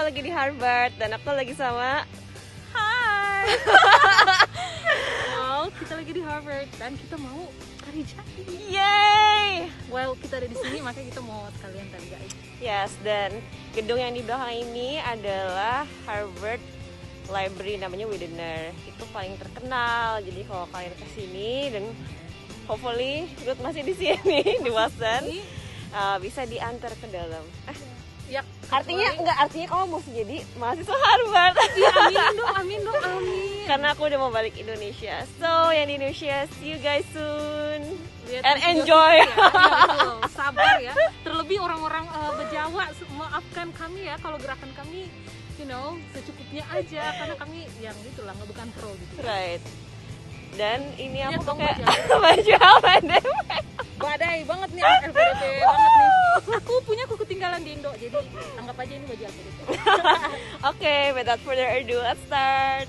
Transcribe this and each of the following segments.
lagi di Harvard dan aku lagi sama Hai. Kita lagi di Harvard dan kita mau tari jari. Yay! Well, kita ada di sini makanya kita mau sekalian tari jari. Yes, dan gedung yang di belakang ini adalah Harvard Library, namanya Widener. Itu paling terkenal. Jadi kalau kalian kesini dan hopefully Ruth masih di sini di Watson, bisa diantar ke dalam. Ya, Artinya kamu mesti jadi mahasiswa Harvard. Iya, amin dong. Karena aku udah mau balik Indonesia. So, yang di Indonesia, see you guys soon. Lihat And video enjoy. ya, betul. Sabar ya. Terlebih orang-orang Bejawa, maafkan kami ya kalau gerakan kami, secukupnya aja karena kami yang gitulah, bukan pro gitu. Right. Dan ini Lihat aku dong pakai baju baju LPDP. Badai banget nih, LPDP banget nih. Aku punya ketinggalan di Indo, jadi anggap aja ini baju LPDP. Okay, without further ado, let's start.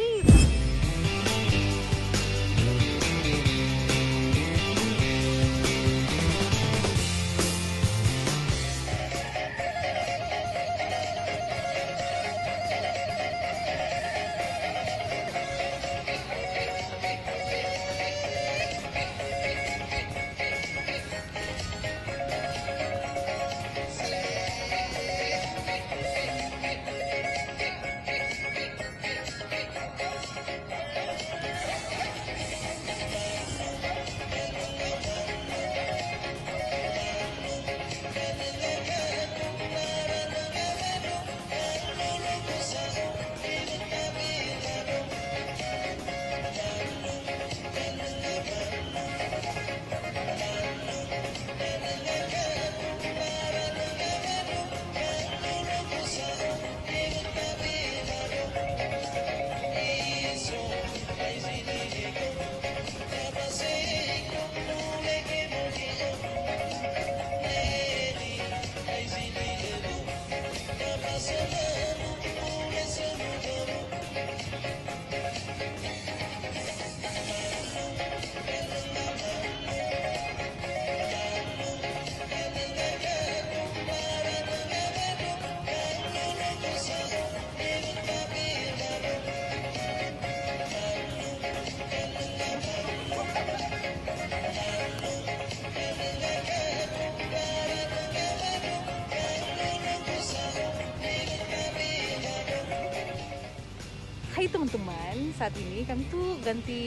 Hai teman-teman, saat ini kami tuh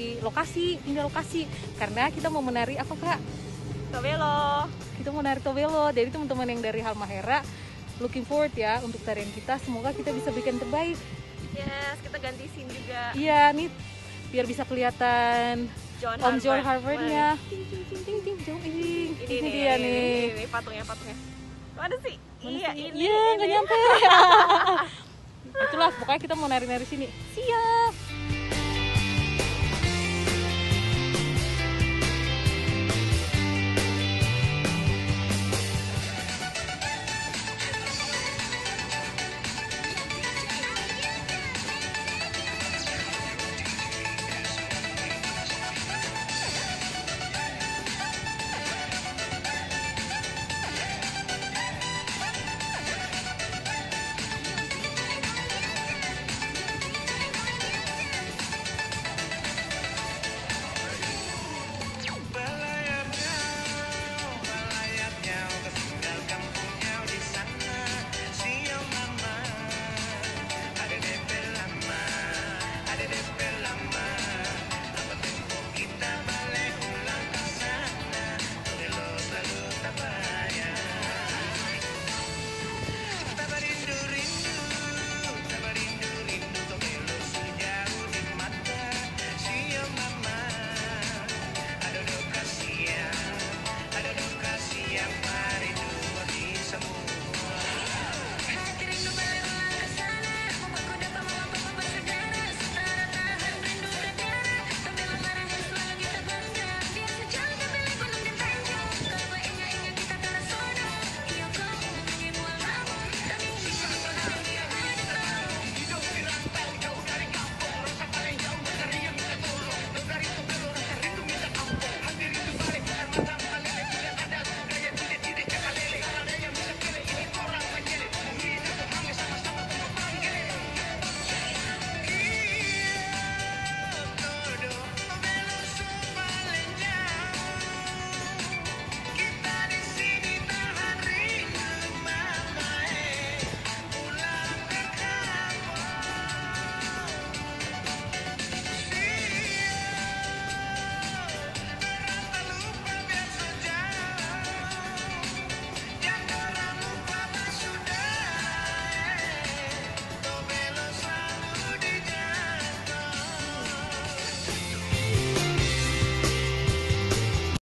pindah lokasi karena kita mau menari apa kak? Tobelo. Kita mau menari Tobelo. Jadi teman-teman yang dari Halmahera, looking forward ya untuk tarian kita. Semoga kita bisa bikin terbaik. Yes, kita ganti scene juga. Iya nih, biar bisa kelihatan Om John Harvard-nya. Ting, jauh ini dia nih. Ini patungnya. Mana sih? Iya, nggak nyampe. Itulah, pokoknya kita mau nari-nari sini. Siap.